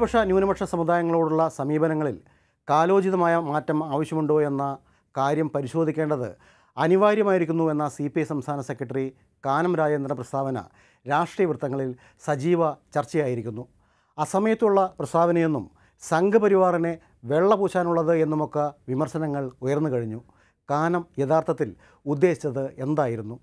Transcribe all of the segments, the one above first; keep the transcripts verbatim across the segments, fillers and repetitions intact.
ഭൂരിപക്ഷ ന്യൂനപക്ഷ സമുദായങ്ങളോടുള്ള സമീപനങ്ങളിൽ കാലോചിതമായ മാറ്റം ആവശ്യമുണ്ടോ എന്ന കാര്യം പരിശോധിക്കേണ്ടത് അനിവാര്യമായിരിക്കുന്നു എന്ന സി പി ഐ സംസ്ഥാന സെക്രട്ടറി കാനം രാജേന്ദ്രൻ്റെ പ്രസ്താവന രാഷ്ട്രീയ വൃത്തങ്ങളിൽ സജീവ ചർച്ചയായിരിക്കുന്നു. അസമയത്തുള്ള പ്രസ്താവനയെന്നും സംഘപരിവാറിനെ വെള്ളപൂശാനുള്ളത് എന്നുമൊക്കെ വിമർശനങ്ങൾ ഉയർന്നു കഴിഞ്ഞു. കാനം യഥാർത്ഥത്തിൽ ഉദ്ദേശിച്ചത് എന്തായിരുന്നു?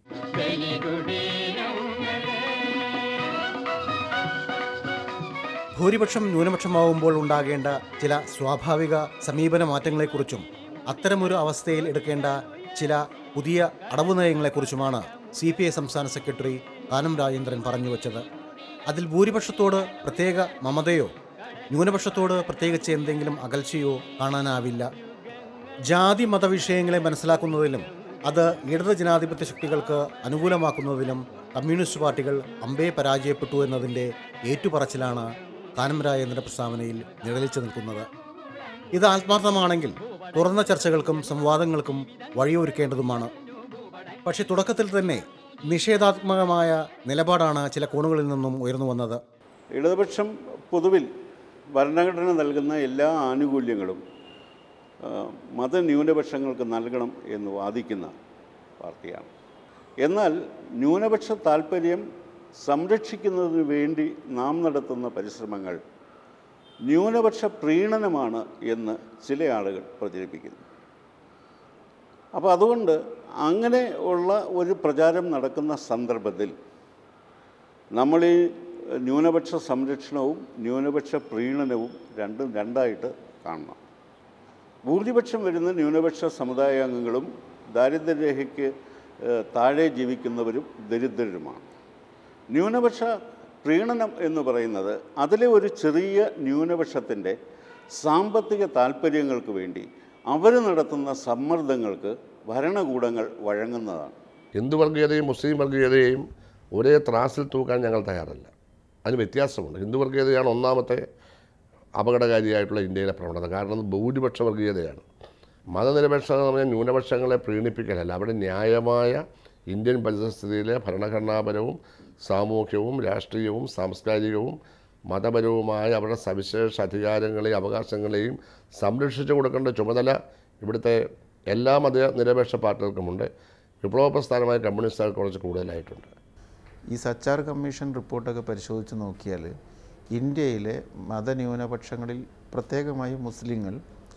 ഭൂരിപക്ഷം ന്യൂനപക്ഷമാവുമ്പോൾ ഉണ്ടാകേണ്ട ചില സ്വാഭാവിക സമീപന മാറ്റങ്ങളെക്കുറിച്ചും അത്തരമൊരു അവസ്ഥയിൽ എടുക്കേണ്ട ചില പുതിയ അടവു നയങ്ങളെക്കുറിച്ചുമാണ് സി പി ഐ സംസ്ഥാന സെക്രട്ടറി കാനം രാജേന്ദ്രൻ പറഞ്ഞു വച്ചത്. അതിൽ ഭൂരിപക്ഷത്തോട് പ്രത്യേക മമതയോ ന്യൂനപക്ഷത്തോട് പ്രത്യേകിച്ച് എന്തെങ്കിലും അകൽച്ചയോ കാണാനാവില്ല. ജാതി മതവിഷയങ്ങളെ മനസ്സിലാക്കുന്നതിലും അത് ഇടത് ജനാധിപത്യ ശക്തികൾക്ക് അനുകൂലമാക്കുന്നതിലും കമ്മ്യൂണിസ്റ്റ് പാർട്ടികൾ അമ്പേ പരാജയപ്പെട്ടു എന്നതിൻ്റെ ഏറ്റുപറച്ചിലാണ് കാനം രാജേന്ദ്രൻ്റെ പ്രസ്താവനയിൽ നിഴലിച്ചു നിൽക്കുന്നത്. ഇത് ആത്മാർത്ഥമാണെങ്കിൽ തുറന്ന ചർച്ചകൾക്കും സംവാദങ്ങൾക്കും വഴിയൊരുക്കേണ്ടതുമാണ്. പക്ഷേ തുടക്കത്തിൽ തന്നെ നിഷേധാത്മകമായ നിലപാടാണ് ചില കോണുകളിൽ നിന്നും ഉയർന്നു വന്നത്. ഇടതുപക്ഷം പൊതുവിൽ ഭരണഘടന നൽകുന്ന എല്ലാ ആനുകൂല്യങ്ങളും മതന്യൂനപക്ഷങ്ങൾക്ക് നൽകണം എന്ന് വാദിക്കുന്ന പാർട്ടിയാണ്. എന്നാൽ ന്യൂനപക്ഷ താൽപ്പര്യം സംരക്ഷിക്കുന്നതിന് വേണ്ടി നാം നടത്തുന്ന പരിശ്രമങ്ങൾ ന്യൂനപക്ഷ പ്രീണനമാണ് എന്ന് ചില ആളുകൾ പ്രചരിപ്പിക്കുന്നു. അപ്പോൾ അതുകൊണ്ട് അങ്ങനെ ഉള്ള ഒരു പ്രചാരം നടക്കുന്ന സന്ദർഭത്തിൽ നമ്മൾ ഈ ന്യൂനപക്ഷ സംരക്ഷണവും ന്യൂനപക്ഷ പ്രീണനവും രണ്ടും രണ്ടായിട്ട് കാണണം. ഭൂരിപക്ഷം വരുന്ന ന്യൂനപക്ഷ സമുദായാംഗങ്ങളും ദാരിദ്ര്യരേഖയ്ക്ക് താഴെ ജീവിക്കുന്നവരും ദരിദ്രരുമാണ്. ന്യൂനപക്ഷ പ്രീണനം എന്ന് പറയുന്നത് അതിലെ ഒരു ചെറിയ ന്യൂനപക്ഷത്തിൻ്റെ സാമ്പത്തിക താൽപ്പര്യങ്ങൾക്ക് വേണ്ടി അവർ നടത്തുന്ന സമ്മർദ്ദങ്ങൾക്ക് ഭരണകൂടങ്ങൾ വഴങ്ങുന്നതാണ്. ഹിന്ദു വർഗീയതയും മുസ്ലിം വർഗീയതയും ഒരേ ത്രാസിൽ തൂക്കാൻ ഞങ്ങൾ തയ്യാറല്ല. അതിന് വ്യത്യാസമുണ്ട്. ഹിന്ദു വർഗീയതയാണ് ഒന്നാമത്തെ അപകടകാരിയായിട്ടുള്ള ഇന്ത്യയിലെ പ്രവണത. കാരണം ഭൂരിപക്ഷ വർഗീയതയാണ്. മതനിരപേക്ഷത എന്ന് പറഞ്ഞാൽ ന്യൂനപക്ഷങ്ങളെ പ്രീണിപ്പിക്കലല്ല. അവിടെ ന്യായമായ ഇന്ത്യൻ പരിസ്ഥിതിയിലെ ഭരണഘടനാപരവും സാമൂഹ്യവും രാഷ്ട്രീയവും സാംസ്കാരികവും മതപരവുമായ അവരുടെ സവിശേഷ അധികാരങ്ങളെയും അവകാശങ്ങളെയും സംരക്ഷിച്ചു കൊടുക്കേണ്ട ചുമതല ഇവിടുത്തെ എല്ലാ മത നിരപേക്ഷ പാർട്ടികൾക്കുമുണ്ട്. വിപ്ലവ പ്രസ്ഥാനമായ കമ്മ്യൂണിസ്റ്റുകാർ കുറച്ച് കൂടുതലായിട്ടുണ്ട്. ഈ സച്ചാർ കമ്മീഷൻ റിപ്പോർട്ടൊക്കെ പരിശോധിച്ച് നോക്കിയാൽ ഇന്ത്യയിലെ മതന്യൂനപക്ഷങ്ങളിൽ പ്രത്യേകമായി മുസ്ലിങ്ങൾ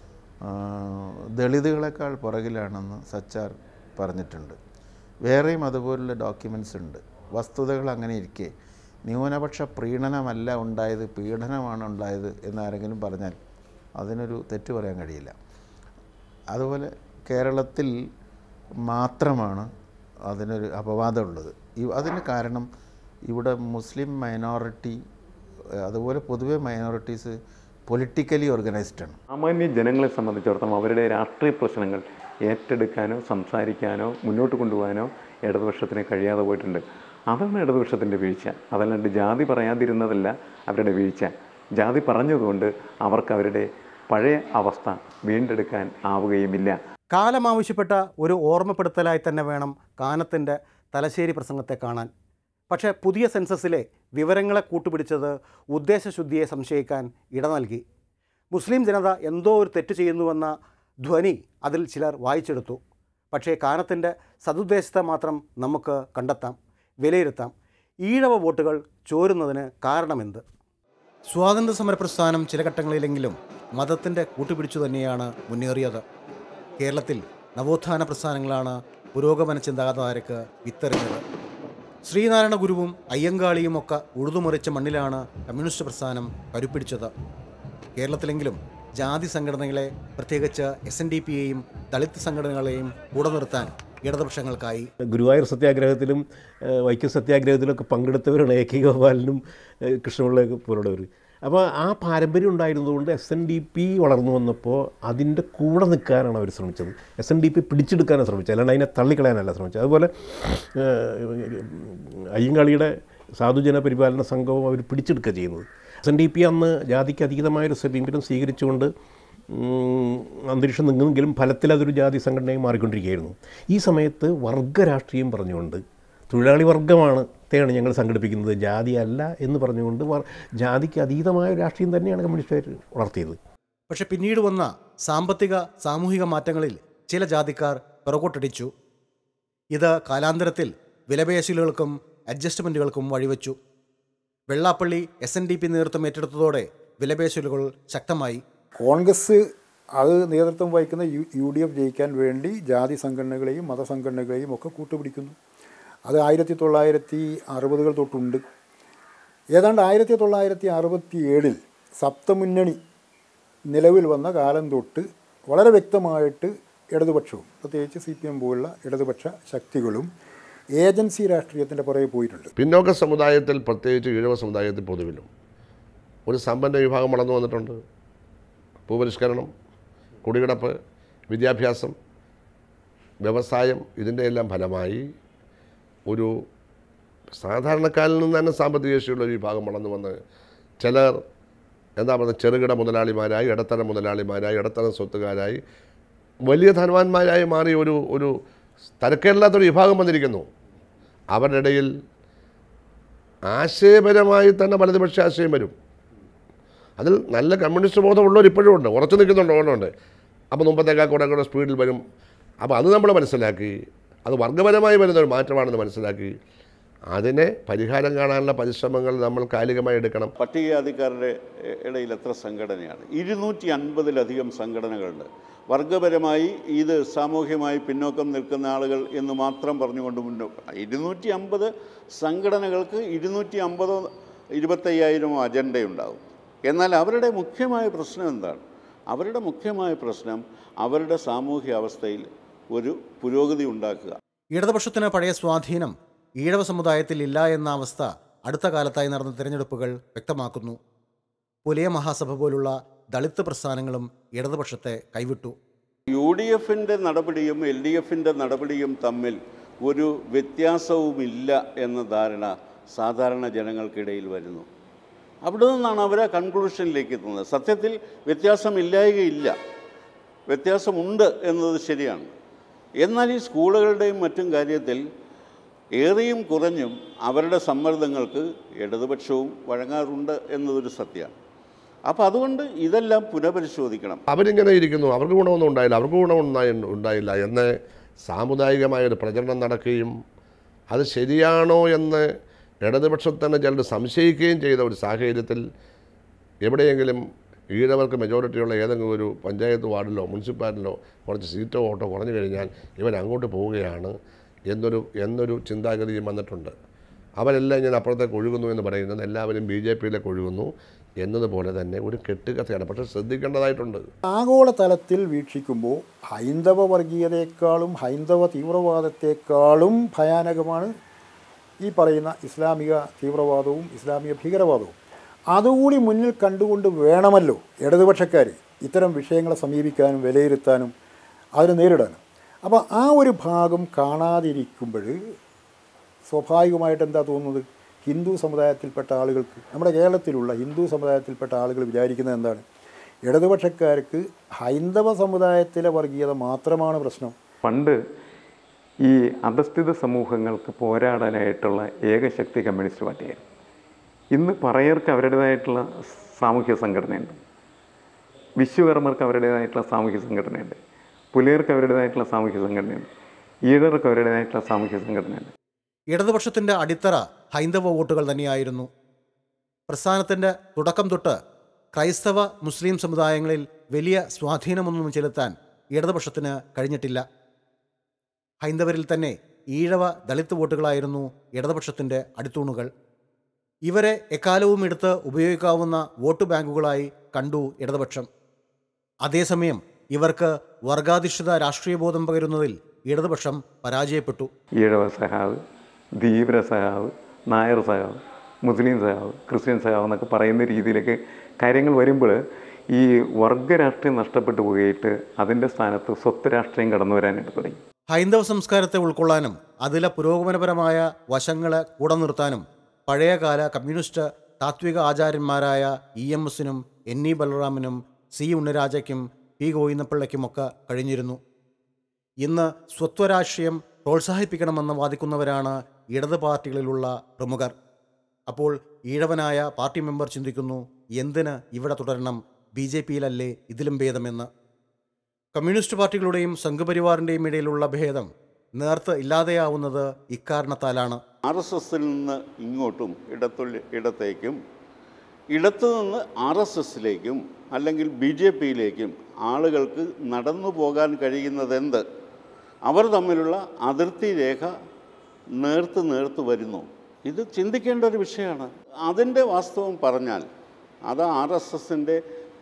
ദളിതുകളെക്കാൾ പുറകിലാണെന്ന് സച്ചാർ പറഞ്ഞിട്ടുണ്ട്. വേറെയും അതുപോലുള്ള ഡോക്യുമെൻറ്റ്സ് ഉണ്ട്. വസ്തുതകൾ അങ്ങനെ ഇരിക്കെ ന്യൂനപക്ഷ പ്രീണനമല്ല ഉണ്ടായത്, പീഡനമാണ് ഉണ്ടായത് എന്നാരെങ്കിലും പറഞ്ഞാൽ അതിനൊരു തെറ്റ് പറയാൻ കഴിയില്ല. അതുപോലെ കേരളത്തിൽ മാത്രമാണ് അതിനൊരു അപവാദമുള്ളത്. അതിന് കാരണം ഇവിടെ മുസ്ലിം മൈനോറിറ്റി അതുപോലെ പൊതുവെ മൈനോറിറ്റീസ് പൊളിറ്റിക്കലി ഓർഗനൈസ്ഡാണ്. സാമാന്യ ജനങ്ങളെ സംബന്ധിച്ചിടത്തോളം അവരുടെ രാഷ്ട്രീയ പ്രശ്നങ്ങൾ ഏറ്റെടുക്കാനോ സംസാരിക്കാനോ മുന്നോട്ട് കൊണ്ടുപോകാനോ ഇടതുപക്ഷത്തിന് കഴിയാതെ പോയിട്ടുണ്ട്. അതാണ് ഇടതുപക്ഷത്തിൻ്റെ വീഴ്ച. അതല്ലാണ്ട് ജാതി പറയാതിരുന്നതല്ല അവരുടെ വീഴ്ച. ജാതി പറഞ്ഞതുകൊണ്ട് അവർക്ക് അവരുടെ പഴയ അവസ്ഥ വീണ്ടെടുക്കാൻ ആവുകയുമില്ല. കാലം ആവശ്യപ്പെട്ട ഒരു ഓർമ്മപ്പെടുത്തലായി തന്നെ വേണം കാനത്തിൻ്റെ തലശ്ശേരി പ്രസംഗത്തെ കാണാൻ. പക്ഷേ പുതിയ സെൻസസിലെ വിവരങ്ങളെ കൂട്ടുപിടിച്ചത് ഉദ്ദേശശുദ്ധിയെ സംശയിക്കാൻ ഇട നൽകി. മുസ്ലിം ജനത എന്തോ ഒരു തെറ്റ് ചെയ്യുന്നുവെന്ന ധ്വനി അതിൽ ചിലർ വായിച്ചെടുത്തു. പക്ഷേ കാനത്തിൻ്റെ സതുദ്ദേശത്തെ മാത്രം നമുക്ക് കണ്ടെത്താം, വിലയിരുത്താം. ഈഴവ വോട്ടുകൾ ചോരുന്നതിന് കാരണമെന്ത്? സ്വാതന്ത്ര്യ സമര പ്രസ്ഥാനം ചില ഘട്ടങ്ങളിലെങ്കിലും മതത്തിൻ്റെ കൂട്ടുപിടിച്ചു തന്നെയാണ് മുന്നേറിയത്. കേരളത്തിൽ നവോത്ഥാന പ്രസ്ഥാനങ്ങളാണ് പുരോഗമന ചിന്താധാരയ്ക്ക് വിത്തെറിഞ്ഞത്. ശ്രീനാരായണ ഗുരുവും അയ്യങ്കാളിയും ഒക്കെ ഉഴുതുമറിച്ച മണ്ണിലാണ് കമ്മ്യൂണിസ്റ്റ് പ്രസ്ഥാനം കരുപ്പിടിച്ചത്. കേരളത്തിലെങ്കിലും ജാതി സംഘടനകളെ, പ്രത്യേകിച്ച് എസ് എൻ ഡി പിയെയും ദളിത് സംഘടനകളെയും കൂടെ നിർത്താൻ ഇടതുപക്ഷങ്ങൾക്കായി. ഗുരുവായൂർ സത്യാഗ്രഹത്തിലും വൈക്കം സത്യാഗ്രഹത്തിലൊക്കെ പങ്കെടുത്തവരാണ് എ കെ ഗോപാലനും കൃഷ്ണപിള്ളയൊക്കെ പോലുള്ളവർ. അപ്പോൾ ആ പാരമ്പര്യം ഉണ്ടായിരുന്നതുകൊണ്ട് എസ് എൻ ഡി പി വളർന്നു വന്നപ്പോൾ അതിൻ്റെ കൂടെ നിൽക്കാനാണ് അവർ ശ്രമിച്ചത്. എസ് എൻ ഡി പി പിടിച്ചെടുക്കാനാണ് ശ്രമിച്ചത്, അല്ലാണ്ട് അതിനെ തള്ളിക്കളയാനല്ല ശ്രമിച്ചത്. അതുപോലെ അയ്യങ്കാളിയുടെ സാധുജന പരിപാലന സംഘവും അവർ പിടിച്ചെടുക്കുക ചെയ്യുന്നത്. എസ് എൻ ഡി പി അന്ന് ജാതിക്ക് അതീതമായൊരു സമീപനം സ്വീകരിച്ചുകൊണ്ട് അന്തരീക്ഷം നിന്നെങ്കിലും ഫലത്തിൽ അതൊരു ജാതി സംഘടനയായി മാറിക്കൊണ്ടിരിക്കുകയായിരുന്നു. ഈ സമയത്ത് വർഗ രാഷ്ട്രീയം പറഞ്ഞുകൊണ്ട് തൊഴിലാളി വർഗ്ഗമാണ് ത്തെയാണ് ഞങ്ങൾ സംഘടിപ്പിക്കുന്നത്, ജാതിയല്ല എന്ന് പറഞ്ഞുകൊണ്ട് ജാതിക്ക് അതീതമായ ഒരു രാഷ്ട്രീയം തന്നെയാണ് കമ്മ്യൂണിസ്റ്റുകാർ വളർത്തിയത്. പക്ഷെ പിന്നീട് വന്ന സാമ്പത്തിക സാമൂഹിക മാറ്റങ്ങളിൽ ചില ജാതിക്കാർ പിറകോട്ടടിച്ചു. ഇത് കാലാന്തരത്തിൽ വിലപേശലുകൾക്കും അഡ്ജസ്റ്റ്മെൻറ്റുകൾക്കും വഴിവെച്ചു. Vellappally S N D P നേതൃത്വം ഏറ്റെടുത്തതോടെ വിലപേശലുകൾ ശക്തമായി. കോൺഗ്രസ് അത് നേതൃത്വം വഹിക്കുന്ന യു യു ഡി എഫ് ജയിക്കാൻ വേണ്ടി ജാതി സംഘടനകളെയും മതസംഘടനകളെയും ഒക്കെ കൂട്ടുപിടിക്കുന്നു. അത് ആയിരത്തി തൊള്ളായിരത്തി അറുപതുകൾ തൊട്ടുണ്ട്. ഏതാണ്ട് ആയിരത്തി തൊള്ളായിരത്തി അറുപത്തി ഏഴിൽ സപ്തമുന്നണി നിലവിൽ വന്ന കാലം തൊട്ട് വളരെ വ്യക്തമായിട്ട് ഇടതുപക്ഷവും പ്രത്യേകിച്ച് സി പി എം പോലുള്ള ഇടതുപക്ഷ ശക്തികളും ഏജൻസി രാഷ്ട്രീയത്തിൻ്റെ പുറകെ പോയിട്ടുണ്ട്. പിന്നോക്ക സമുദായത്തിൽ, പ്രത്യേകിച്ച് ഈഴവ സമുദായത്തിൽ പൊതുവിലും ഒരു സമ്പന്ന വിഭാഗം വളർന്നു വന്നിട്ടുണ്ട്. ഭൂപരിഷ്കരണം, കുടികിടപ്പ്, വിദ്യാഭ്യാസം, വ്യവസായം, ഇതിൻ്റെ എല്ലാം ഫലമായി ഒരു സാധാരണക്കാരിൽ നിന്ന് തന്നെ സാമ്പത്തിക ശേഷിയുള്ള ഒരു വിഭാഗം വളർന്നു വന്ന് ചിലർ എന്താ പറയുക ചെറുകിട മുതലാളിമാരായി, ഇടത്തരം മുതലാളിമാരായി, ഇടത്തരം സ്വത്തുകാരായി, വലിയ ധനവാന്മാരായി മാറി ഒരു ഒരു തരക്കേടില്ലാത്തൊരു വിഭാഗം വന്നിരിക്കുന്നു. അവരുടെ ഇടയിൽ ആശയപരമായി തന്നെ വലതുപക്ഷ ആശയം വരും. അതിൽ നല്ല കമ്മ്യൂണിസ്റ്റ് ബോധമുള്ളവർ ഇപ്പോഴും ഉണ്ട്, ഉറച്ചു നിൽക്കുന്നുണ്ട്, ഓണമുണ്ട്. അപ്പോൾ മുമ്പത്തേക്കാൾ കൂടെ കൂടെ സ്പീഡിൽ വരും. അപ്പോൾ അത് നമ്മൾ മനസ്സിലാക്കി, അത് വർഗ്ഗപരമായി വരുന്നൊരു മാറ്റമാണെന്ന് മനസ്സിലാക്കി അതിനെ പരിഹാരം കാണാനുള്ള പരിശ്രമങ്ങൾ നമ്മൾ കാലികമായി എടുക്കണം. പട്ടികജാതിക്കാരുടെ ഇടയിൽ എത്ര സംഘടനയാണ്? ഇരുന്നൂറ്റി അൻപതിലധികം സംഘടനകളുണ്ട്. വർഗപരമായി ഇത് സാമൂഹ്യമായി പിന്നോക്കം നിൽക്കുന്ന ആളുകൾ എന്ന് മാത്രം പറഞ്ഞുകൊണ്ട് മുന്നോട്ട് ഇരുന്നൂറ്റി അമ്പത് സംഘടനകൾക്ക് ഇരുന്നൂറ്റി അമ്പതോ ഇരുപത്തയ്യായിരമോ അജണ്ടയുണ്ടാകും. എന്നാൽ അവരുടെ മുഖ്യമായ പ്രശ്നം എന്താണ്? അവരുടെ മുഖ്യമായ പ്രശ്നം അവരുടെ സാമൂഹ്യ അവസ്ഥയിൽ ഒരു പുരോഗതി ഉണ്ടാക്കുക. ഇടതുപക്ഷത്തിന് പഴയ സ്വാധീനം ഈഴവ സമുദായത്തിൽ ഇല്ല എന്ന അവസ്ഥ അടുത്ത കാലത്തായി നടന്ന തിരഞ്ഞെടുപ്പുകൾ വ്യക്തമാക്കുന്നു. പുലയ മഹാസഭ പോലുള്ള ദളിത് പ്രസ്ഥാനങ്ങളും ഇടതുപക്ഷത്തെ കൈവിട്ടു. യു ഡി എഫിൻ്റെ നടപടിയും എൽ ഡി എഫിൻ്റെ നടപടിയും തമ്മിൽ ഒരു വ്യത്യാസവുമില്ല എന്ന ധാരണ സാധാരണ ജനങ്ങൾക്കിടയിൽ വരുന്നു. അവിടെ നിന്നാണ് അവർ ആ കൺക്ലൂഷനിലേക്ക് എത്തുന്നത്. സത്യത്തിൽ വ്യത്യാസമില്ലായകയില്ല, വ്യത്യാസമുണ്ട് എന്നത് ശരിയാണ്. എന്നാൽ ഈ സ്കൂളുകളുടെയും മറ്റും കാര്യത്തിൽ ഏറിയും കുറഞ്ഞും അവരുടെ സമ്മർദ്ദങ്ങൾക്ക് ഇടതുപക്ഷവും വഴങ്ങാറുണ്ട് എന്നതൊരു സത്യമാണ്. അപ്പോൾ അതുകൊണ്ട് ഇതെല്ലാം പുനഃപരിശോധിക്കണം. അവരിങ്ങനെ ഇരിക്കുന്നു, അവർക്ക് ഗുണമൊന്നും ഉണ്ടായില്ല, അവർക്ക് ഗുണമൊന്നും ഉണ്ടായില്ല എന്ന് സാമുദായികമായൊരു പ്രചരണം നടക്കുകയും അത് ശരിയാണോ എന്ന് ഇടതുപക്ഷത്തന്നെ ചിലർ സംശയിക്കുകയും ചെയ്ത ഒരു സാഹചര്യത്തിൽ എവിടെയെങ്കിലും ഈഴവർക്ക് മെജോറിറ്റിയുള്ള ഏതെങ്കിലും ഒരു പഞ്ചായത്ത് വാർഡിലോ മുനിസിപ്പാലിറ്റിയിലോ കുറച്ച് സീറ്റോ വോട്ടോ കുറഞ്ഞു കഴിഞ്ഞാൽ ഇവൻ അങ്ങോട്ട് പോവുകയാണ് എന്നൊരു എന്നൊരു ചിന്താഗതിയും വന്നിട്ടുണ്ട്. അവരെല്ലാം ഇങ്ങനെ അപ്പുറത്തേക്ക് ഒഴുകുന്നു എന്ന് പറയുന്നത് എല്ലാവരും ബി ജെ പിയിലേക്ക് ഒഴുകുന്നു എന്നതുപോലെ തന്നെ ഒരു കെട്ടുകഥയാണ്. പക്ഷേ ശ്രദ്ധിക്കേണ്ടതായിട്ടുണ്ട്. ആഗോളതലത്തിൽ വീക്ഷിക്കുമ്പോൾ ഹൈന്ദവ വർഗീയതയെക്കാളും ഹൈന്ദവ തീവ്രവാദത്തെക്കാളും ഭയാനകമാണ് ഈ പറയുന്ന ഇസ്ലാമിക തീവ്രവാദവും ഇസ്ലാമിക ഭീകരവാദവും. അതുകൂടി മുന്നിൽ കണ്ടുകൊണ്ട് വേണമല്ലോ ഇടതുപക്ഷക്കാർ ഇത്തരം വിഷയങ്ങളെ സമീപിക്കാനും വിലയിരുത്താനും അതിനെ നേരിടാനും. അപ്പോൾ ആ ഒരു ഭാഗം കാണാതിരിക്കുമ്പോൾ സ്വാഭാവികമായിട്ട് എന്താ തോന്നുന്നത്? ഹിന്ദു സമുദായത്തിൽപ്പെട്ട ആളുകൾക്ക്, നമ്മുടെ കേരളത്തിലുള്ള ഹിന്ദു സമുദായത്തിൽപ്പെട്ട ആളുകൾ വിചാരിക്കുന്നത് എന്താണ്? ഇടതുപക്ഷക്കാർക്ക് ഹൈന്ദവ സമുദായത്തിലെ വർഗീയത മാത്രമാണ് പ്രശ്നം. പണ്ട് ഈ അധസ്ഥിത സമൂഹങ്ങൾക്ക് പോരാടാനായിട്ടുള്ള ഏകശക്തി കമ്മ്യൂണിസ്റ്റ് പാർട്ടിയായിരുന്നു. ഇന്ന് പറയർക്ക് അവരുടേതായിട്ടുള്ള സാമൂഹ്യ സംഘടനയുണ്ട്, വിശ്വകർമ്മർക്ക് അവരുടേതായിട്ടുള്ള സാമൂഹ്യ സംഘടനയുണ്ട്, പുലയർക്ക് അവരുടേതായിട്ടുള്ള സാമൂഹ്യ സംഘടനയുണ്ട്, ഈഴർക്ക് അവരുടേതായിട്ടുള്ള സാമൂഹ്യ സംഘടനയുണ്ട്. ഇടതുപക്ഷത്തിൻ്റെ അടിത്തറ ഹൈന്ദവ വോട്ടുകൾ തന്നെയായിരുന്നു. പ്രസ്ഥാനത്തിൻ്റെ തുടക്കം തൊട്ട് ക്രൈസ്തവ മുസ്ലിം സമുദായങ്ങളിൽ വലിയ സ്വാധീനമൊന്നും ചെലുത്താൻ ഇടതുപക്ഷത്തിന് കഴിഞ്ഞിട്ടില്ല. ഹൈന്ദവരിൽ തന്നെ ഈഴവ ദളിത് വോട്ടുകളായിരുന്നു ഇടതുപക്ഷത്തിൻ്റെ അടിത്തൂണുകൾ. ഇവരെ എക്കാലവും എടുത്ത് ഉപയോഗിക്കാവുന്ന വോട്ട് ബാങ്കുകളായി കണ്ടു ഇടതുപക്ഷം. അതേസമയം ഇവർക്ക് വർഗാധിഷ്ഠിത രാഷ്ട്രീയബോധം പകരുന്നതിൽ ഇടതുപക്ഷം പരാജയപ്പെട്ടു. ഈഴവ സഹാവ്, ധീവര സഹാവ്, നായർ സഹാവ്, മുസ്ലിം സഹാവ്, ക്രിസ്ത്യൻ സഹാവ് എന്നൊക്കെ പറയുന്ന രീതിയിലേക്ക് കാര്യങ്ങൾ വരുമ്പോൾ ഈ വർഗരാഷ്ട്രീയം നഷ്ടപ്പെട്ടു പോയിട്ട് അതിൻ്റെ സ്ഥാനത്ത് സ്വത്ത് രാഷ്ട്രീയം കടന്നു വരാനായിട്ട് തുടങ്ങി. ഹൈന്ദവ സംസ്കാരത്തെ ഉൾക്കൊള്ളാനും അതിലെ പുരോഗമനപരമായ വശങ്ങളെ കൂടെ നിർത്താനും പഴയകാല കമ്മ്യൂണിസ്റ്റ് താത്വിക ആചാര്യന്മാരായ ഇ എം എസിനും എൻ ഇ ബലറാമിനും സി ഉണ്ണരാജയ്ക്കും പി ഗോവിന്ദപിള്ളയ്ക്കുമൊക്കെ കഴിഞ്ഞിരുന്നു. ഇന്ന് സ്വത്വരാഷ്ട്രീയം പ്രോത്സാഹിപ്പിക്കണമെന്ന് വാദിക്കുന്നവരാണ് ഇടത് പാർട്ടികളിലുള്ള പ്രമുഖർ. അപ്പോൾ ഈഴവനായ പാർട്ടി മെമ്പർ ചിന്തിക്കുന്നു, എന്തിന് ഇവിടെ തുടരണം, ബി ജെ പിയിലല്ലേ ഇതിലും ഭേദമെന്ന്. കമ്മ്യൂണിസ്റ്റ് പാർട്ടികളുടെയും സംഘപരിവാറിൻ്റെയും ഇടയിലുള്ള ഭേദം നേർത്ത് ഇല്ലാതെയാവുന്നത് ഇക്കാരണത്താലാണ്. ആർ എസ് എസിൽ നിന്ന് ഇങ്ങോട്ടും ഇടത്തുള്ള ഇടത്തേക്കും ഇടത്തു നിന്ന് ആർ എസ് എസിലേക്കും അല്ലെങ്കിൽ ബി ജെ പിയിലേക്കും ആളുകൾക്ക് നടന്നു പോകാൻ കഴിയുന്നതെന്ത്? അവർ തമ്മിലുള്ള അതിർത്തി രേഖ നേർത്ത് നേർത്ത് വരുന്നു. ഇത് ചിന്തിക്കേണ്ട ഒരു വിഷയമാണ്. അതിൻ്റെ വാസ്തവം പറഞ്ഞാൽ അത് ആർ എസ് എസിൻ്റെ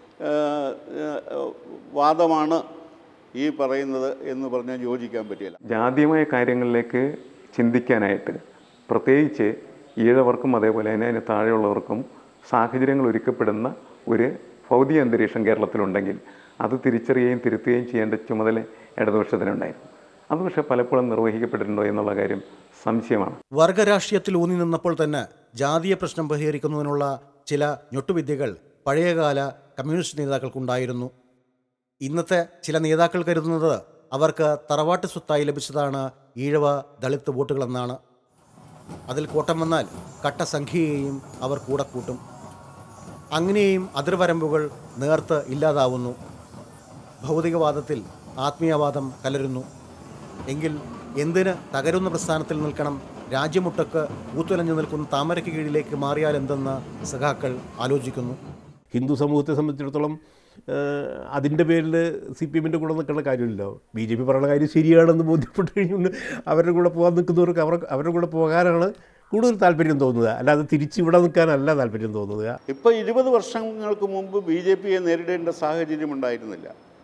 വാദമാണ് ഈ പറയുന്നത് എന്ന് പറഞ്ഞാൽ യോജിക്കാൻ പറ്റില്ല. ജാതീയമായ കാര്യങ്ങളിലേക്ക് ചിന്തിക്കാനായിട്ട് പ്രത്യേകിച്ച് ഈഴവർക്കും അതേപോലെ തന്നെ അതിന് താഴെയുള്ളവർക്കും സാഹചര്യങ്ങൾ ഒരുക്കപ്പെടുന്ന ഒരു ഭൗതിക അന്തരീക്ഷം കേരളത്തിലുണ്ടെങ്കിൽ അത് തിരിച്ചറിയുകയും തിരുത്തുകയും ചെയ്യേണ്ട ചുമതല ഇടതുപക്ഷത്തിനുണ്ടായിരുന്നു. അത് പക്ഷേ പലപ്പോഴും നിർവഹിക്കപ്പെട്ടിട്ടുണ്ടോ എന്നുള്ള കാര്യം സംശയമാണ്. വർഗരാഷ്ട്രീയത്തിൽ ഊന്നി നിന്നപ്പോൾ തന്നെ ജാതീയ പ്രശ്നം പരിഹരിക്കുന്നതിനുള്ള ചില ഞൊട്ടുവിദ്യകൾ പഴയകാല കമ്മ്യൂണിസ്റ്റ് നേതാക്കൾക്കുണ്ടായിരുന്നു. ഇന്നത്തെ ചില നേതാക്കൾ കരുതുന്നത് അവർക്ക് തറവാട്ട് സ്വത്തായി ലഭിച്ചതാണ് ഈഴവ ദളിത് വോട്ടുകളെന്നാണ്. അതിൽ കോട്ടം വന്നാൽ കട്ട സംഖ്യയെയും അവർ കൂടെ കൂട്ടും. അങ്ങനെയും അതിർവരമ്പുകൾ നേർത്ത് ഇല്ലാതാവുന്നു. ഭൗതികവാദത്തിൽ ആത്മീയവാദം കലരുന്നു. എങ്കിൽ എന്തിന് തകരുന്ന പ്രസ്ഥാനത്തിൽ നിൽക്കണം? രാജ്യമൊട്ടക്ക് ഊത്തുലഞ്ഞു നിൽക്കുന്ന താമരയ്ക്ക് കീഴിലേക്ക് മാറിയാൽ എന്തെന്ന് സഖാക്കൾ ആലോചിക്കുന്നു. ഹിന്ദു സമൂഹത്തെ സംബന്ധിച്ചിടത്തോളം അതിൻ്റെ പേരിൽ സി പി എമ്മിൻ്റെ കൂടെ നിൽക്കേണ്ട കാര്യമില്ലല്ലോ. ബി ജെ പി പറയുന്ന കാര്യം ശരിയാണെന്ന് ബോധ്യപ്പെട്ട് കഴിഞ്ഞുകൊണ്ട് അവരുടെ കൂടെ പോകാൻ നിൽക്കുന്നവർക്ക് അവർ അവരുടെ കൂടെ പോകാനാണ് കൂടുതൽ താല്പര്യം തോന്നുക, അല്ലാതെ തിരിച്ച് ഇവിടെ നിൽക്കാനല്ല താല്പര്യം തോന്നുക. ഇപ്പോൾ ഇരുപത് വർഷങ്ങൾക്ക് മുമ്പ് ബി ജെ പിയെ നേരിടേണ്ട സാഹചര്യം ഉണ്ടായിരുന്നില്ല.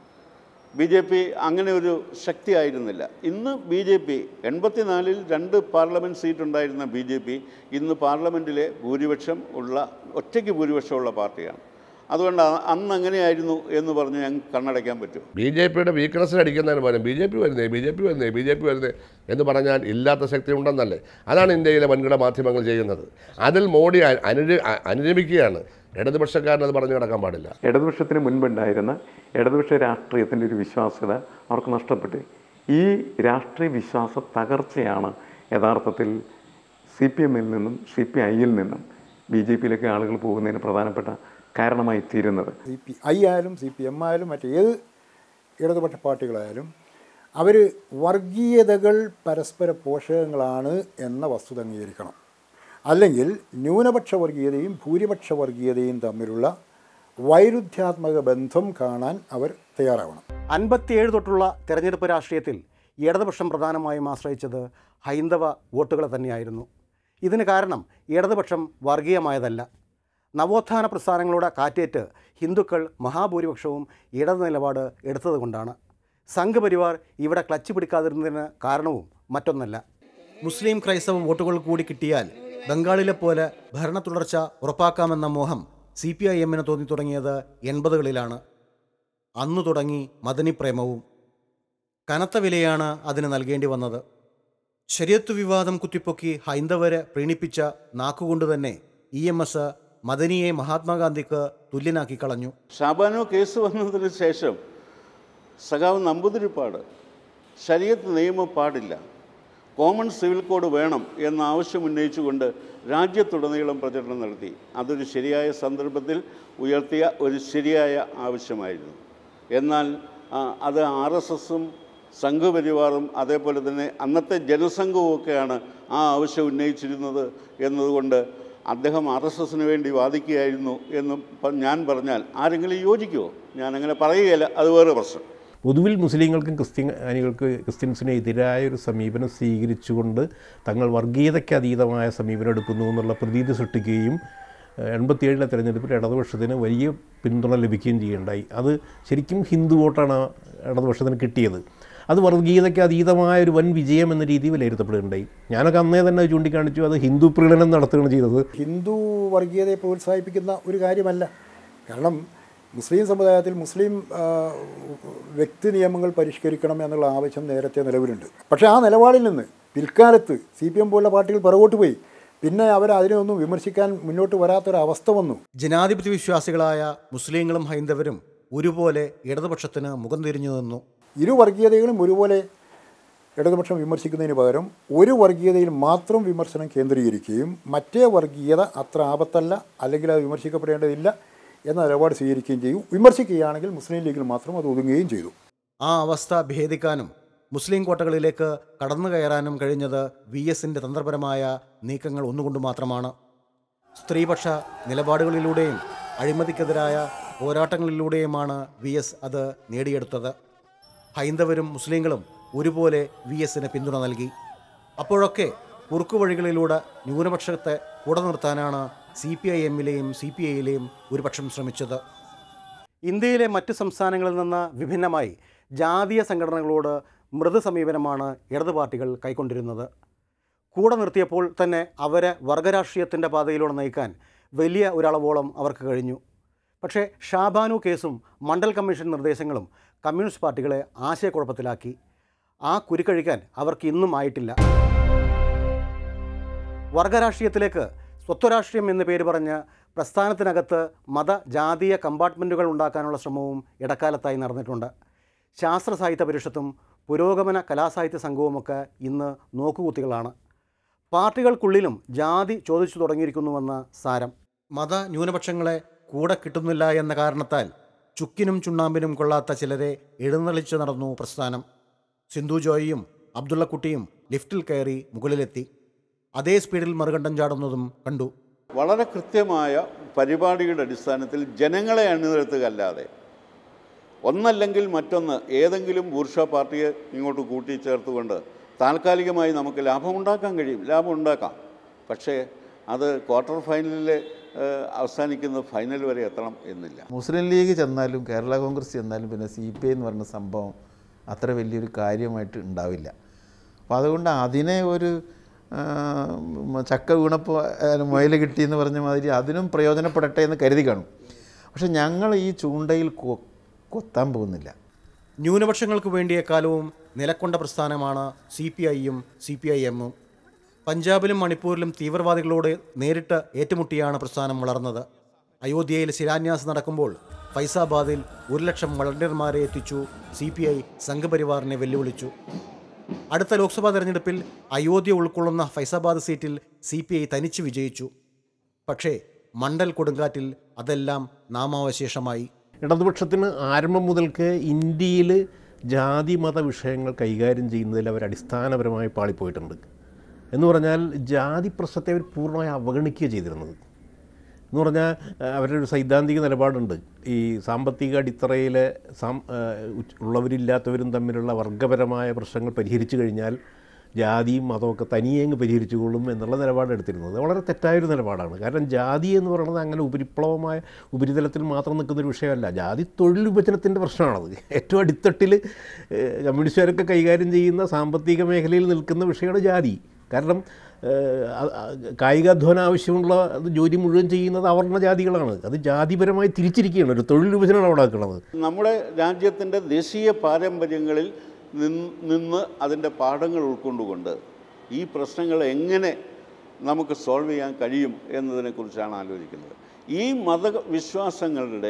ബി ജെ പി അങ്ങനെ ഒരു ശക്തി ആയിരുന്നില്ല. ഇന്ന് ബി ജെ പി എൺപത്തിനാലിൽ രണ്ട് പാർലമെൻറ്റ് സീറ്റ് ഉണ്ടായിരുന്ന ബി ജെ പി ഇന്ന് പാർലമെൻറ്റിലെ ഭൂരിപക്ഷം ഉള്ള ഒറ്റയ്ക്ക് ഭൂരിപക്ഷമുള്ള പാർട്ടിയാണ്. അതുകൊണ്ട് അന്ന് അങ്ങനെയായിരുന്നു എന്ന് പറഞ്ഞ് ഞങ്ങൾക്ക് കണ്ണടയ്ക്കാൻ പറ്റും. ബി ജെ പിയുടെ വീക്ക്നെസ്സിൽ അടിക്കുന്നതിന് പകരം ബി ജെ പി വരുന്നേ ബി ജെ പി വരുന്നേ ബി ജെ പി വരുന്നേ എന്ന് പറഞ്ഞാൽ ഇല്ലാത്ത ശക്തി ഉണ്ടെന്നല്ലേ. അതാണ് ഇന്ത്യയിലെ വൻകിട മാധ്യമങ്ങൾ ചെയ്യുന്നത്. അതിൽ മോഡി അനുര അനുരമിക്കുകയാണ്. ഇടതുപക്ഷക്കാരനത് പറഞ്ഞു കിടക്കാൻ പാടില്ല. ഇടതുപക്ഷത്തിന് മുൻപുണ്ടായിരുന്ന ഇടതുപക്ഷ രാഷ്ട്രീയത്തിൻ്റെ ഒരു വിശ്വാസ്യത അവർക്ക് നഷ്ടപ്പെട്ടു. ഈ രാഷ്ട്രീയ വിശ്വാസ തകർച്ചയാണ് യഥാർത്ഥത്തിൽ സി പി എമ്മിൽ നിന്നും സി പി ഐയിൽ നിന്നും ബി ജെ പിയിലേക്ക് ആളുകൾ പോകുന്നതിന് പ്രധാനപ്പെട്ട കാരണമായി തീരുന്നത്. സി പി ഐ ആയാലും സി പി എം ആയാലും മറ്റേത് ഇടതുപക്ഷ പാർട്ടികളായാലും അവർ വർഗീയതകൾ പരസ്പര പോഷകങ്ങളാണ് എന്ന വസ്തുത അംഗീകരിക്കണം. അല്ലെങ്കിൽ ന്യൂനപക്ഷ വർഗീയതയും ഭൂരിപക്ഷ വർഗീയതയും തമ്മിലുള്ള വൈരുദ്ധ്യാത്മക ബന്ധം കാണാൻ അവർ തയ്യാറാവണം. അൻപത്തിയേഴ് തൊട്ടുള്ള തെരഞ്ഞെടുപ്പ് രാഷ്ട്രീയത്തിൽ ഇടതുപക്ഷം പ്രധാനമായും ആശ്രയിച്ചത് ഹൈന്ദവ വോട്ടുകൾ തന്നെയായിരുന്നു. ഇതിന് കാരണം ഇടതുപക്ഷം വർഗീയമായതല്ല. നവോത്ഥാന പ്രസ്ഥാനങ്ങളുടെ കാറ്റേറ്റ് ഹിന്ദുക്കൾ മഹാഭൂരിപക്ഷവും ഇടത് നിലപാട് എടുത്തതുകൊണ്ടാണ്. സംഘപരിവാർ ഇവിടെ ക്ലച്ച് പിടിക്കാതിരുന്നതിന് കാരണവും മറ്റൊന്നല്ല. മുസ്ലിം ക്രൈസ്തവ വോട്ടുകൾ കൂടി കിട്ടിയാൽ ബംഗാളിലെ പോലെ ഭരണ തുടർച്ച ഉറപ്പാക്കാമെന്ന മോഹം സി പി ഐ എമ്മിന് തോന്നി തുടങ്ങിയത് എൺപതുകളിലാണ്. അന്നു തുടങ്ങി മദനി പ്രേമവും. കനത്ത വിലയാണ് അതിന് നൽകേണ്ടി വന്നത്. ശരീഅത്ത് വിവാദം കുത്തിപ്പൊക്കി ഹൈന്ദവരെ പ്രീണിപ്പിച്ച നാക്കുകൊണ്ട് തന്നെ ഇ എം എസ് മദനിയെ മഹാത്മാഗാന്ധിക്ക് തുല്യനാക്കി കളഞ്ഞു. ഷാബാനോ കേസ് വന്നതിന് ശേഷം സഖാവ് നമ്പൂതിരിപ്പാട് ശരീഅത്ത് നിയമം പാടില്ല, കോമൺ സിവിൽ കോഡ് വേണം എന്ന ആവശ്യം ഉന്നയിച്ചുകൊണ്ട് രാജ്യത്തുടനീളം പ്രചരണം നടത്തി. അതൊരു ശരിയായ സന്ദർഭത്തിൽ ഉയർത്തിയ ഒരു ശരിയായ ആവശ്യമായിരുന്നു. എന്നാൽ അത് ആർ എസ് എസും സംഘപരിവാറും അതേപോലെ തന്നെ അന്നത്തെ ജനസംഘവും ഒക്കെയാണ് ആ ആവശ്യം ഉന്നയിച്ചിരുന്നത് എന്നതുകൊണ്ട് അദ്ദേഹം ആർ എസ് എസിന് വേണ്ടി വാദിക്കുകയായിരുന്നു എന്ന് ഞാൻ പറഞ്ഞാൽ ആരെങ്കിലും യോജിക്കുമോ? ഞാനങ്ങനെ പറയുകയില്ല, അത് വേറെ പ്രശ്നം. പൊതുവിൽ മുസ്ലിങ്ങൾക്കും ക്രിസ്ത്യാനികൾക്ക് ക്രിസ്ത്യൻസിന് എതിരായൊരു സമീപനം സ്വീകരിച്ചുകൊണ്ട് തങ്ങൾ വർഗീയതയ്ക്ക് അതീതമായ സമീപനം എടുക്കുന്നു എന്നുള്ള പ്രതീതി സൃഷ്ടിക്കുകയും എൺപത്തിയേഴിലെ തെരഞ്ഞെടുപ്പിൽ ഇടതുപക്ഷത്തിന് വലിയ പിന്തുണ ലഭിക്കുകയും ചെയ്യുകയുണ്ടായി. അത് ശരിക്കും ഹിന്ദു വോട്ടാണ് ഇടതുപക്ഷത്തിന് കിട്ടിയത്. അത് വർഗീയതയ്ക്ക് അതീതമായ ഒരു വൻ വിജയം എന്ന രീതി വിലയിരുത്തപ്പെടുകയുണ്ടായി. ഞാനൊക്കെ അന്നേ തന്നെ ചൂണ്ടിക്കാണിച്ചു അത് ഹിന്ദു പ്രീണനം നടത്തുകയാണ് ചെയ്തത്. ഹിന്ദു വർഗീയതയെ പ്രോത്സാഹിപ്പിക്കുന്ന ഒരു കാര്യമല്ല. കാരണം മുസ്ലിം സമുദായത്തിൽ മുസ്ലിം വ്യക്തി നിയമങ്ങൾ പരിഷ്കരിക്കണം എന്നുള്ള ആവശ്യം നേരത്തെ നിലവിലുണ്ട്. പക്ഷേ ആ നിലപാടിൽ നിന്ന് പിൽക്കാലത്ത് സി പി എം പോലുള്ള പാർട്ടികൾ പുറകോട്ട് പോയി. പിന്നെ അവർ അതിനെയൊന്നും വിമർശിക്കാൻ മുന്നോട്ട് വരാത്തൊരവസ്ഥ വന്നു. ജനാധിപത്യ വിശ്വാസികളായ മുസ്ലിങ്ങളും ഹൈന്ദവരും ഒരുപോലെ ഇടതുപക്ഷത്തിന് മുഖം തിരിഞ്ഞു നിന്നു. ഇരു വർഗീയതകളും ഒരുപോലെ ഇടതുപക്ഷം വിമർശിക്കുന്നതിന് പകരം ഒരു വർഗീയതയിൽ മാത്രം വിമർശനം കേന്ദ്രീകരിക്കുകയും മറ്റേ വർഗീയത അത്ര ആപത്തല്ല, അല്ലെങ്കിൽ അത് വിമർശിക്കപ്പെടേണ്ടതില്ല എന്ന നിലപാട് സ്വീകരിക്കുകയും ചെയ്യും. വിമർശിക്കുകയാണെങ്കിൽ മുസ്ലിം ലീഗിൽ മാത്രം അത് ഒതുങ്ങുകയും ചെയ്തു. ആ അവസ്ഥ ഭേദിക്കാനും മുസ്ലിം കോട്ടകളിലേക്ക് കടന്നു കയറാനും കഴിഞ്ഞത് വി എസിൻ്റെ തന്ത്രപരമായ നീക്കങ്ങൾ ഒന്നുകൊണ്ട് മാത്രമാണ്. സ്ത്രീപക്ഷ നിലപാടുകളിലൂടെയും അഴിമതിക്കെതിരായ പോരാട്ടങ്ങളിലൂടെയുമാണ് വി എസ് അത് നേടിയെടുത്തത്. ഹൈന്ദവരും മുസ്ലിങ്ങളും ഒരുപോലെ വി എസിന് പിന്തുണ നൽകി. അപ്പോഴൊക്കെ കുറുക്കുവഴികളിലൂടെ ന്യൂനപക്ഷത്തെ കൂടെ നിർത്താനാണ് സി പി ഐ എമ്മിലെയും സി പി ഐയിലെയും ഒരു പക്ഷം ശ്രമിച്ചത്. ഇന്ത്യയിലെ മറ്റ് സംസ്ഥാനങ്ങളിൽ നിന്ന് വിഭിന്നമായി ജാതീയ സംഘടനകളോട് മൃദു സമീപനമാണ് ഇടതു പാർട്ടികൾ കൈക്കൊണ്ടിരുന്നത്. കൂടെ നിർത്തിയപ്പോൾ തന്നെ അവരെ വർഗരാഷ്ട്രീയത്തിൻ്റെ പാതയിലൂടെ നയിക്കാൻ വലിയ ഒരളവോളം അവർക്ക് കഴിഞ്ഞു. പക്ഷേ ഷാബാനു കേസും മണ്ഡൽ കമ്മീഷൻ നിർദ്ദേശങ്ങളും കമ്മ്യൂണിസ്റ്റ് പാർട്ടികളെ ആശയക്കുഴപ്പത്തിലാക്കി. ആ കുരുക്കഴിക്കാൻ അവർക്ക് ഇന്നും ആയിട്ടില്ല. വർഗരാഷ്ട്രീയത്തിലേക്ക് സ്വത്വരാഷ്ട്രീയം എന്ന പേര് പറഞ്ഞ് പ്രസ്ഥാനത്തിനകത്ത് മത ജാതീയ കമ്പാർട്ട്മെൻറ്റുകൾ ഉണ്ടാക്കാനുള്ള ശ്രമവും ഇടക്കാലത്തായി നടന്നിട്ടുണ്ട്. ശാസ്ത്ര സാഹിത്യ പരിഷത്തും പുരോഗമന കലാസാഹിത്യ സംഘവുമൊക്കെ ഇന്ന് നോക്കുകുത്തികളാണ്. പാർട്ടികൾക്കുള്ളിലും ജാതി ചോദിച്ചു തുടങ്ങിയിരിക്കുന്നുവെന്ന് സാരം. മത ന്യൂനപക്ഷങ്ങളെ കൂടെ കിട്ടുന്നില്ല എന്ന കാരണത്താൽ ചുക്കിനും ചുണ്ണാമ്പിനും കൊള്ളാത്ത ചിലരെ എഴുന്നള്ളിച്ച് നടന്നു പ്രസ്ഥാനം. സിന്ധു ജോയിയും അബ്ദുള്ളക്കുട്ടിയും ലിഫ്റ്റിൽ കയറി മുകളിലെത്തി. അതേ സ്പീഡിൽ മറുകണ്ഠം ചാടുന്നതും കണ്ടു. വളരെ കൃത്യമായ പരിപാടിയുടെ അടിസ്ഥാനത്തിൽ ജനങ്ങളെ അണിനിരത്തുകയല്ലാതെ ഒന്നല്ലെങ്കിൽ മറ്റൊന്ന് ഏതെങ്കിലും ബൂർഷ്വാ പാർട്ടിയെ ഇങ്ങോട്ട് കൂട്ടിച്ചേർത്തുകൊണ്ട് താൽക്കാലികമായി നമുക്ക് ലാഭമുണ്ടാക്കാൻ കഴിയും, ലാഭം ഉണ്ടാക്കാം. പക്ഷേ അത് ക്വാർട്ടർ ഫൈനലിൽ അവസാനിക്കുന്ന ഫൈനൽ വരെ എത്തണം എന്നില്ല. മുസ്ലിം ലീഗ് ചെന്നാലും കേരള കോൺഗ്രസ് ചെന്നാലും പിന്നെ സി പി ഐ എന്ന് പറയുന്ന സംഭവം അത്ര വലിയൊരു കാര്യമായിട്ട് ഉണ്ടാവില്ല. അപ്പോൾ അതുകൊണ്ട് അതിനെ ഒരു ചക്ക വീണപ്പോൾ മുയൽ കിട്ടിയെന്ന് പറഞ്ഞ മാതിരി അതിനും പ്രയോജനപ്പെടട്ടെ എന്ന് കരുതി കാണും. പക്ഷെ ഞങ്ങൾ ഈ ചൂണ്ടയിൽ കൊത്താൻ പോകുന്നില്ല. ന്യൂനപക്ഷങ്ങൾക്ക് വേണ്ടിയ കാലവും നിലക്കൊണ്ട പ്രസ്ഥാനമാണ് സി പി ഐയും സി പി ഐ എമ്മും. പഞ്ചാബിലും മണിപ്പൂരിലും തീവ്രവാദികളോട് നേരിട്ട് ഏറ്റുമുട്ടിയാണ് പ്രസ്ഥാനം വളർന്നത്. അയോധ്യയിൽ ശിലാന്യാസം നടക്കുമ്പോൾ ഫൈസാബാദിൽ ഒരു ലക്ഷം വളണ്ടിയർമാരെ എത്തിച്ചു സി പി ഐ സംഘപരിവാറിനെ വെല്ലുവിളിച്ചു. അടുത്ത ലോക്സഭാ തെരഞ്ഞെടുപ്പിൽ അയോധ്യ ഉൾക്കൊള്ളുന്ന ഫൈസാബാദ് സീറ്റിൽ സി പി ഐ തനിച്ച് വിജയിച്ചു. പക്ഷേ മണ്ഡൽ കൊടുങ്കാറ്റിൽ അതെല്ലാം നാമാവശേഷമായി. ഇടതുപക്ഷത്തിന് ആരംഭം മുതൽക്ക് ഇന്ത്യയിൽ ജാതി മത വിഷയങ്ങൾ കൈകാര്യം ചെയ്യുന്നതിൽ അവർ അടിസ്ഥാനപരമായി പാളിപ്പോയിട്ടുണ്ട്. എന്ന് പറഞ്ഞാൽ ജാതി പ്രശ്നത്തെ അവർ പൂർണ്ണമായി അവഗണിക്കുക ചെയ്തിരുന്നത്. എന്ന് പറഞ്ഞാൽ അവരുടെ ഒരു സൈദ്ധാന്തിക നിലപാടുണ്ട്. ഈ സാമ്പത്തിക അടിത്തറയിലെ സാം ഉള്ളവരില്ലാത്തവരും തമ്മിലുള്ള വർഗപരമായ പ്രശ്നങ്ങൾ പരിഹരിച്ചു കഴിഞ്ഞാൽ ജാതിയും മതമൊക്കെ തനിയേങ്ങ് പരിഹരിച്ചുകൊള്ളും എന്നുള്ള നിലപാടെടുത്തിരുന്നത് വളരെ തെറ്റായൊരു നിലപാടാണ്. കാരണം ജാതി എന്ന് പറയുന്നത് അങ്ങനെ ഉപരിപ്ലവമായ ഉപരിതലത്തിൽ മാത്രം നിൽക്കുന്നൊരു വിഷയമല്ല. ജാതി തൊഴിൽ വിഭജനത്തിൻ്റെ പ്രശ്നമാണത്. ഏറ്റവും അടിത്തട്ടിൽ കമ്മ്യൂണിസ്റ്റുകാരൊക്കെ കൈകാര്യം ചെയ്യുന്ന സാമ്പത്തിക മേഖലയിൽ നിൽക്കുന്ന വിഷയമാണ് ജാതി. കാരണം കായികാധ്വാനം ആവശ്യമുള്ള ജോലി മുഴുവൻ ചെയ്യുന്നത് അവർണ ജാതികളാണ്. അത് ജാതിപരമായി തിരിച്ചിരിക്കുകയാണ്. ഒരു തൊഴിൽ വിഭജനമാണ് അവിടെ ആക്കുന്നത്. നമ്മുടെ രാജ്യത്തിൻ്റെ ദേശീയ പാരമ്പര്യങ്ങളിൽ നിന്ന് അതിൻ്റെ പാഠങ്ങൾ ഉൾക്കൊണ്ടുകൊണ്ട് ഈ പ്രശ്നങ്ങൾ എങ്ങനെ നമുക്ക് സോൾവ് ചെയ്യാൻ കഴിയും എന്നതിനെക്കുറിച്ചാണ് ആലോചിക്കുന്നത്. ഈ മതവിശ്വാസങ്ങളുടെ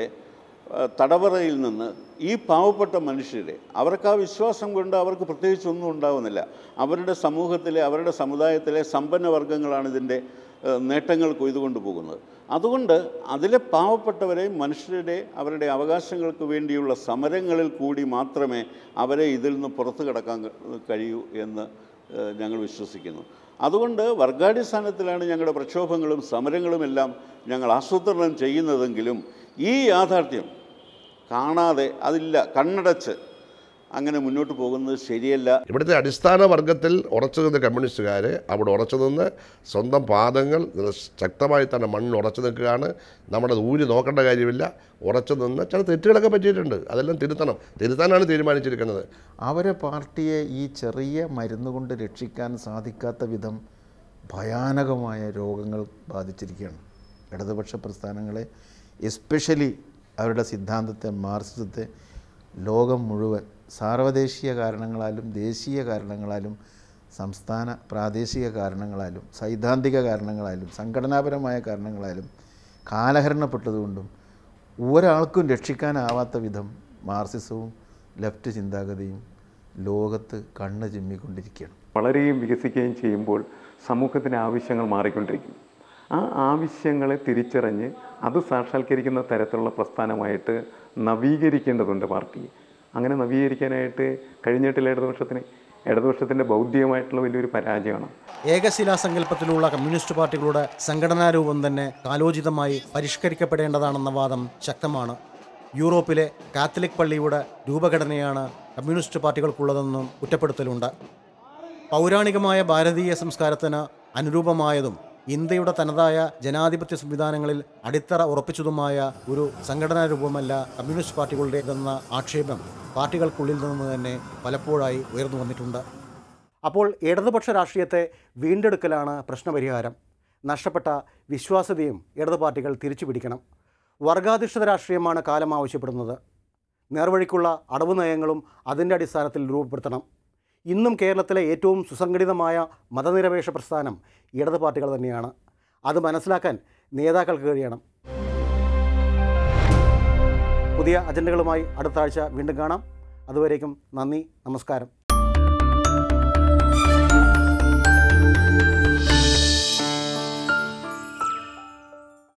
തടവറയിൽ നിന്ന് ഈ പാവപ്പെട്ട മനുഷ്യരെ അവർക്ക് ആ വിശ്വാസം കൊണ്ട് അവർക്ക് പ്രത്യേകിച്ചൊന്നും ഉണ്ടാവുന്നില്ല. അവരുടെ സമൂഹത്തിലെ അവരുടെ സമുദായത്തിലെ സമ്പന്ന വർഗ്ഗങ്ങളാണ് ഇതിൻ്റെ നേട്ടങ്ങൾ കൊയ്തുകൊണ്ട് പോകുന്നത്. അതുകൊണ്ട് അതിലെ പാവപ്പെട്ടവരെ മനുഷ്യരുടെ അവരുടെ അവകാശങ്ങൾക്ക് വേണ്ടിയുള്ള സമരങ്ങളിൽ കൂടി മാത്രമേ അവരെ ഇതിൽ നിന്ന് പുറത്തു കടക്കാൻ കഴിയൂ എന്ന് ഞങ്ങൾ വിശ്വസിക്കുന്നു. അതുകൊണ്ട് വർഗാടിസ്ഥാനത്തിലാണ് ഞങ്ങളുടെ പ്രക്ഷോഭങ്ങളും സമരങ്ങളുമെല്ലാം ഞങ്ങൾ ആസൂത്രണം ചെയ്യുന്നതെങ്കിലും ഈ യാഥാർത്ഥ്യം കാണാതെ അതില്ല കണ്ണടച്ച് അങ്ങനെ മുന്നോട്ട് പോകുന്നത് ശരിയല്ല. ഇവിടുത്തെ അടിസ്ഥാന വർഗത്തിൽ ഉറച്ചു നിന്ന കമ്മ്യൂണിസ്റ്റുകാർ അവിടെ ഉറച്ചു നിന്ന് സ്വന്തം പാദങ്ങൾ ശക്തമായി തന്നെ മണ്ണിൽ ഉറച്ചു നിൽക്കുകയാണ്. നമ്മുടെ ഊരി നോക്കേണ്ട കാര്യമില്ല. ഉറച്ചു നിന്ന് ചില തെറ്റുകളൊക്കെ പറ്റിയിട്ടുണ്ട്. അതെല്ലാം തിരുത്തണം. തിരുത്താനാണ് തീരുമാനിച്ചിരിക്കുന്നത്. അവരെ പാർട്ടിയെ ഈ ചെറിയ മരുന്ന് കൊണ്ട് രക്ഷിക്കാൻ സാധിക്കാത്ത വിധം ഭയാനകമായ രോഗങ്ങൾ ബാധിച്ചിരിക്കുകയാണ് ഇടതുപക്ഷ പ്രസ്ഥാനങ്ങളെ. എസ്പെഷ്യലി അവരുടെ സിദ്ധാന്തത്തെ, മാർക്സിസത്തെ ലോകം മുഴുവൻ സാർവദേശീയ കാരണങ്ങളാലും ദേശീയ കാരണങ്ങളാലും സംസ്ഥാന പ്രാദേശിക കാരണങ്ങളാലും സൈദ്ധാന്തിക കാരണങ്ങളാലും സംഘടനാപരമായ കാരണങ്ങളാലും കാലഹരണപ്പെട്ടതുകൊണ്ടും ഒരാൾക്കും രക്ഷിക്കാനാവാത്ത വിധം മാർക്സിസവും ലെഫ്റ്റ് ചിന്താഗതിയും ലോകത്ത് കണ്ണ് ചിമ്മിക്കൊണ്ടിരിക്കുകയാണ്. വളരെയും വികസിക്കുകയും ചെയ്യുമ്പോൾ സമൂഹത്തിൻ്റെ ആവശ്യങ്ങൾ മാറിക്കൊണ്ടിരിക്കും. ആ ആവശ്യങ്ങളെ തിരിച്ചറിഞ്ഞ് അത് സാക്ഷാത്കരിക്കുന്ന തരത്തിലുള്ള പ്രസ്ഥാനമായിട്ട് നവീകരിക്കേണ്ടതുണ്ട് പാർട്ടി. അങ്ങനെ നവീകരിക്കാനായിട്ട് കഴിഞ്ഞിട്ടില്ല ഇടതുപക്ഷത്തിന്. ഇടതുപക്ഷത്തിൻ്റെ ബൗദ്ധികമായിട്ടുള്ള വലിയൊരു പരാജയമാണ്. ഏകശിലാസങ്കല്പത്തിലുള്ള കമ്മ്യൂണിസ്റ്റ് പാർട്ടികളുടെ സംഘടനാ രൂപം തന്നെ കാലോചിതമായി പരിഷ്കരിക്കപ്പെടേണ്ടതാണെന്ന വാദം ശക്തമാണ്. യൂറോപ്പിലെ കാത്തലിക് പള്ളിയുടെ രൂപഘടനയാണ് കമ്മ്യൂണിസ്റ്റ് പാർട്ടികൾക്കുള്ളതെന്നും കുറ്റപ്പെടുത്തലുണ്ട്. പൗരാണികമായ ഭാരതീയ സംസ്കാരത്തിന് അനുരൂപമായതും ഇന്ത്യയുടെ തനതായ ജനാധിപത്യ സംവിധാനങ്ങളിൽ അടിത്തറ ഉറപ്പിച്ചതുമായ ഒരു സംഘടനാ രൂപമല്ല കമ്മ്യൂണിസ്റ്റ് പാർട്ടികളുടേതെന്ന ആക്ഷേപം പാർട്ടികൾക്കുള്ളിൽ നിന്ന് തന്നെ പലപ്പോഴായി ഉയർന്നു വന്നിട്ടുണ്ട്. അപ്പോൾ ഇടതുപക്ഷ രാഷ്ട്രീയത്തെ വീണ്ടെടുക്കലാണ് പ്രശ്നപരിഹാരം. നഷ്ടപ്പെട്ട വിശ്വാസ്യതയും ഇടതു പാർട്ടികൾ തിരിച്ചു പിടിക്കണം. വർഗാധിഷ്ഠിത രാഷ്ട്രീയമാണ് കാലം ആവശ്യപ്പെടുന്നത്. നേർവഴിക്കുള്ള അടവ് നയങ്ങളും അതിൻ്റെ അടിസ്ഥാനത്തിൽ രൂപപ്പെടുത്തണം. ഇന്നും കേരളത്തിലെ ഏറ്റവും സുസംഘടിതമായ മതനിരപേക്ഷ പ്രസ്ഥാനം ഇടത് പാർട്ടികൾ തന്നെയാണ്. അത് മനസ്സിലാക്കാൻ നേതാക്കൾക്ക് കഴിയണം. പുതിയ അജണ്ടകളുമായി അടുത്ത ആഴ്ച വീണ്ടും കാണാം. അതുവരേക്കും നന്ദി, നമസ്കാരം.